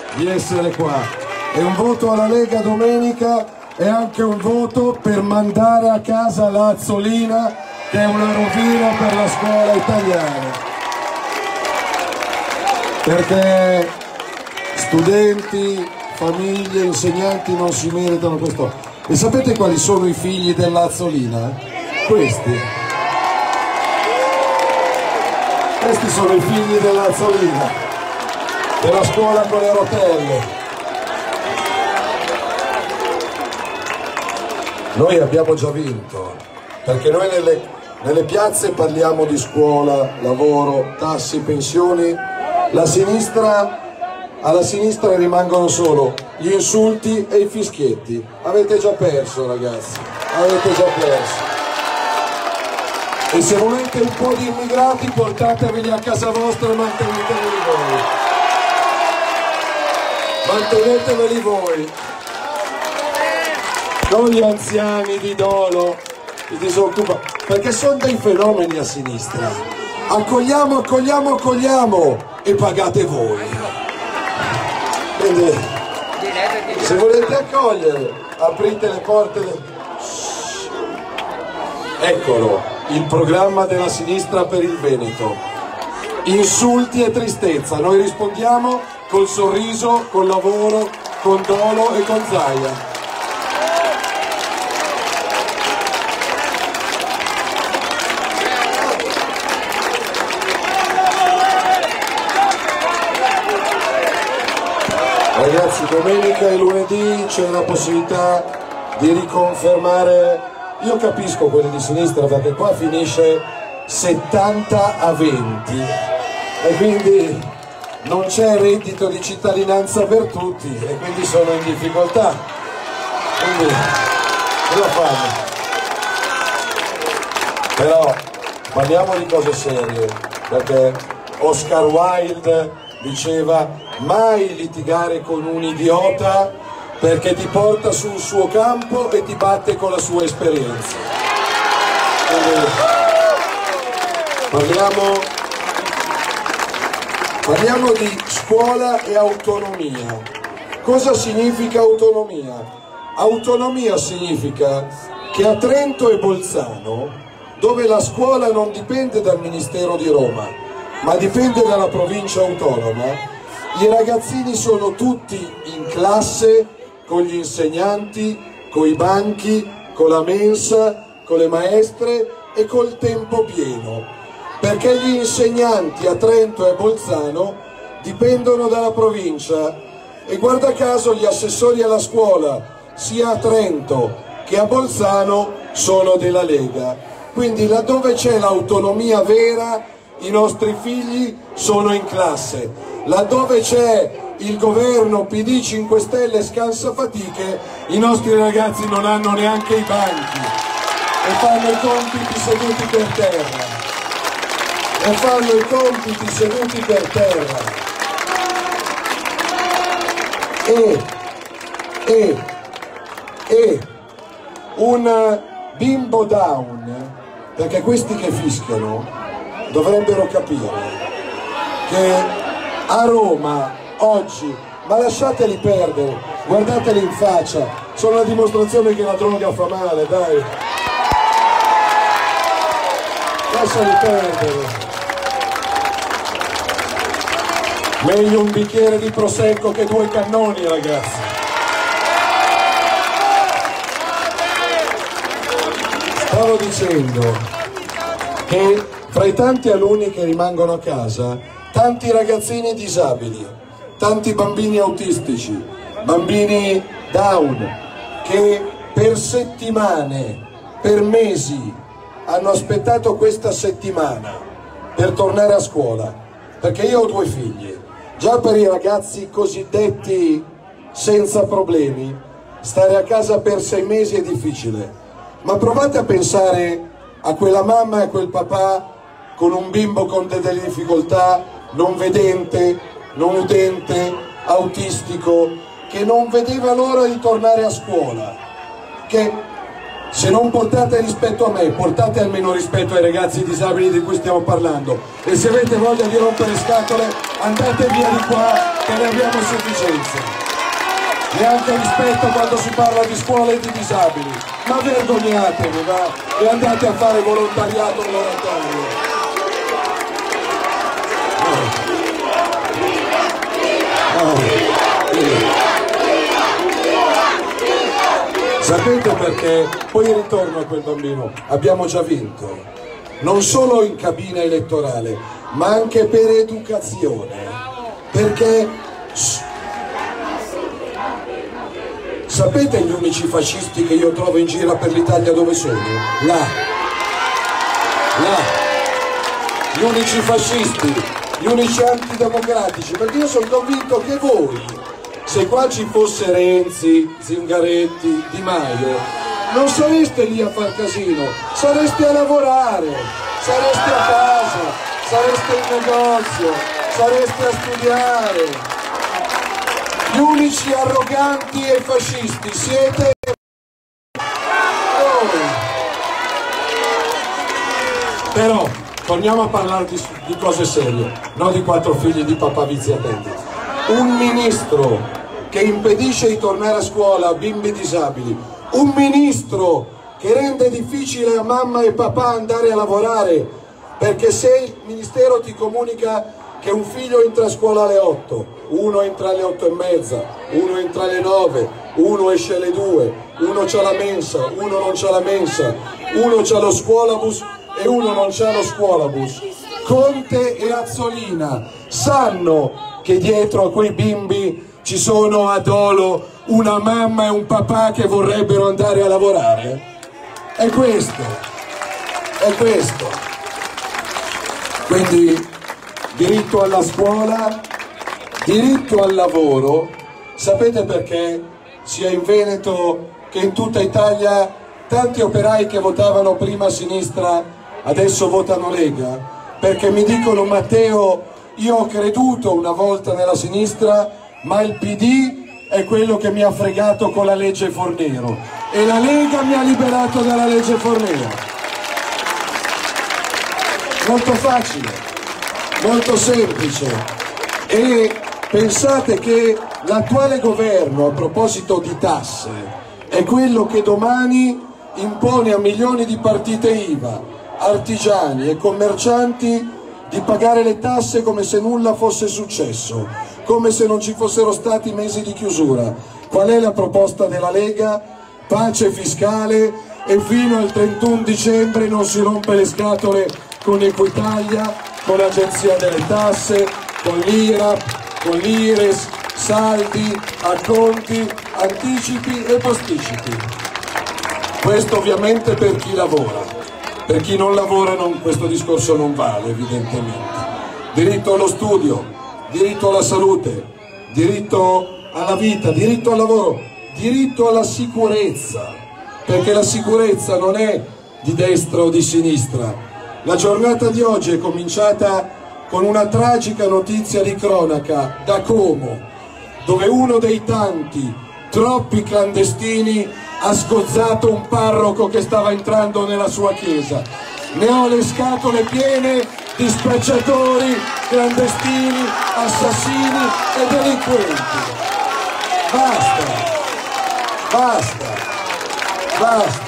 di essere qua. E un voto alla Lega domenica è anche un voto per mandare a casa la Azzolina, che è una rovina per la scuola italiana. Perché studenti, famiglie, insegnanti non si meritano questo. E sapete quali sono i figli della Azzolina? Questi. Questi sono i figli della Azzolina, della scuola con le rotelle. Noi abbiamo già vinto, perché noi nelle piazze parliamo di scuola, lavoro, tasse, pensioni. Alla sinistra rimangono solo gli insulti e i fischietti. Avete già perso, ragazzi, avete già perso. E se volete un po' di immigrati, portateveli a casa vostra e manteneteveli voi. Manteneteveli voi. Non gli anziani di dolo, i disoccupati, perché sono dei fenomeni a sinistra. Accogliamo, accogliamo, accogliamo e pagate voi. Quindi, se volete accogliere, aprite le porte. Eccolo. Il programma della sinistra per il Veneto. Insulti e tristezza. Noi rispondiamo col sorriso, col lavoro, con Dolo e con Zaia. Ragazzi, domenica e lunedì c'è la possibilità di riconfermare. Io capisco quelli di sinistra, perché qua finisce 70-20 e quindi non c'è reddito di cittadinanza per tutti e quindi sono in difficoltà. Quindi cosa fanno? Però parliamo di cose serie, perché Oscar Wilde diceva: mai litigare con un idiota, perché ti porta sul suo campo e ti batte con la sua esperienza. Quindi, parliamo di scuola e autonomia. Cosa significa autonomia? Autonomia significa che a Trento e Bolzano, dove la scuola non dipende dal Ministero di Roma, ma dipende dalla provincia autonoma, i ragazzini sono tutti in classe, con gli insegnanti, con i banchi, con la mensa, con le maestre e col tempo pieno, perché gli insegnanti a Trento e Bolzano dipendono dalla provincia e guarda caso gli assessori alla scuola sia a Trento che a Bolzano sono della Lega. Quindi laddove c'è l'autonomia vera i nostri figli sono in classe, laddove c'è il governo PD 5 Stelle scansafatiche i nostri ragazzi non hanno neanche i banchi e fanno i compiti seduti per terra. E un bimbo down, perché questi che fischiano dovrebbero capire che a Roma oggi, ma lasciateli perdere, guardateli in faccia, sono la dimostrazione che la droga fa male, dai. Lasciali perdere. Meglio un bicchiere di prosecco che 2 cannoni, ragazzi. Stavo dicendo che fra i tanti alunni che rimangono a casa, tanti ragazzini disabili, tanti bambini autistici, bambini down, che per settimane, per mesi hanno aspettato questa settimana per tornare a scuola, perché io ho 2 figli. Già per i ragazzi cosiddetti senza problemi, stare a casa per 6 mesi è difficile, ma provate a pensare a quella mamma e a quel papà con un bimbo con delle difficoltà, non vedente, non udente, autistico, che non vedeva l'ora di tornare a scuola, che Se non portate rispetto a me, portate almeno rispetto ai ragazzi disabili di cui stiamo parlando. E se avete voglia di rompere scatole, andate via di qua, che ne abbiamo sufficienza. Neanche rispetto quando si parla di scuole e di disabili. Ma vergognatevi, va? E andate a fare volontariato volontario. Sapete perché? Poi ritorno a quel bambino. Abbiamo già vinto, non solo in cabina elettorale, ma anche per educazione. Perché sapete gli unici fascisti che io trovo in giro per l'Italia dove sono? Là. Gli unici fascisti, gli unici antidemocratici, perché io sono convinto che voi, se qua ci fosse Renzi, Zingaretti, Di Maio, non sareste lì a far casino, sareste a lavorare, sareste a casa, sareste in negozio, sareste a studiare. Gli unici arroganti e fascisti siete voi. Però torniamo a parlare di cose serie, non di 4 figli di papà viziatelli. Un ministro che impedisce di tornare a scuola a bimbi disabili, un ministro che rende difficile a mamma e papà andare a lavorare, perché se il ministero ti comunica che un figlio entra a scuola alle 8, uno entra alle 8 e mezza, uno entra alle 9, uno esce alle 2, uno c'ha la mensa, uno non c'ha la mensa, uno c'ha lo scuolabus e uno non c'ha lo scuolabus. Conte e Azzolina sanno che dietro a quei bimbi ci sono a dolo una mamma e un papà che vorrebbero andare a lavorare? È questo. Quindi diritto alla scuola, diritto al lavoro. Sapete perché sia in Veneto che in tutta Italia tanti operai che votavano prima a sinistra adesso votano Lega? Perché mi dicono: Matteo, io ho creduto una volta nella sinistra, ma il PD è quello che mi ha fregato con la legge Fornero e la Lega mi ha liberato dalla legge Fornero. Molto facile, molto semplice. E pensate che l'attuale governo, a proposito di tasse, è quello che domani impone a milioni di partite IVA, artigiani e commercianti di pagare le tasse come se nulla fosse successo, come se non ci fossero stati mesi di chiusura. Qual è la proposta della Lega? Pace fiscale e fino al 31 dicembre non si rompe le scatole con Equitalia, con l'Agenzia delle Tasse, con l'IRAP, con l'IRES, saldi, acconti, anticipi e posticipi. Questo ovviamente per chi lavora. Per chi non lavora questo discorso non vale, evidentemente. Diritto allo studio, diritto alla salute, diritto alla vita, diritto al lavoro, diritto alla sicurezza, perché la sicurezza non è di destra o di sinistra. La giornata di oggi è cominciata con una tragica notizia di cronaca da Como, dove uno dei tanti, troppi clandestini ha scozzato un parroco che stava entrando nella sua chiesa. Ne ho le scatole piene di spacciatori, clandestini, assassini e delinquenti. Basta, basta, basta.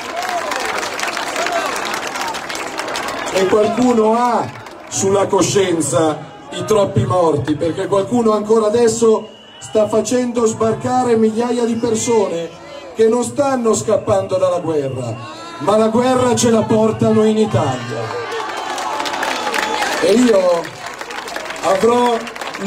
E qualcuno ha sulla coscienza i troppi morti, perché qualcuno ancora adesso sta facendo sbarcare migliaia di persone che non stanno scappando dalla guerra, ma la guerra ce la portano in Italia. E io avrò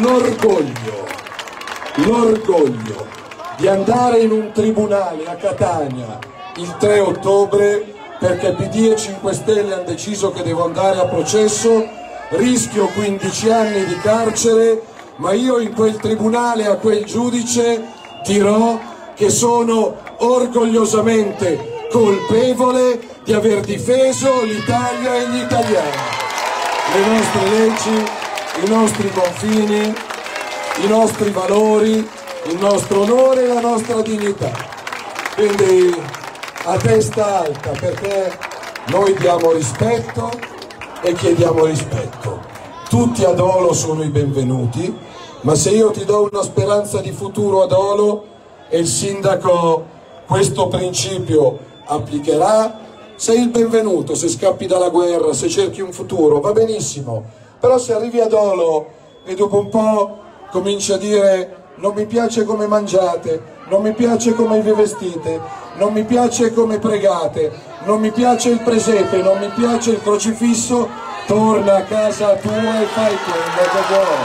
l'orgoglio di andare in un tribunale a Catania il 3 ottobre, perché PD e 5 Stelle hanno deciso che devo andare a processo, rischio 15 anni di carcere, ma io in quel tribunale a quel giudice dirò che sono orgogliosamente colpevole di aver difeso l'Italia e gli italiani, le nostre leggi, i nostri confini, i nostri valori, il nostro onore e la nostra dignità. Quindi a testa alta, perché noi diamo rispetto e chiediamo rispetto. Tutti a Dolo sono i benvenuti, ma se io ti do una speranza di futuro a Dolo e il sindaco questo principio applicherà, sei il benvenuto. Se scappi dalla guerra, se cerchi un futuro, va benissimo, però se arrivi a Dolo e dopo un po' cominci a dire non mi piace come mangiate, non mi piace come vi vestite, non mi piace come pregate, non mi piace il presepe, non mi piace il crocifisso, torna a casa tua e fai quello che vuoi.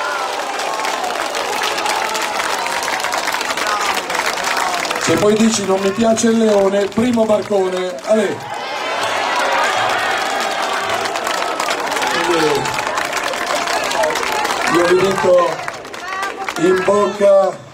Se poi dici non mi piace il leone, primo barcone, allè. Io vi dico in bocca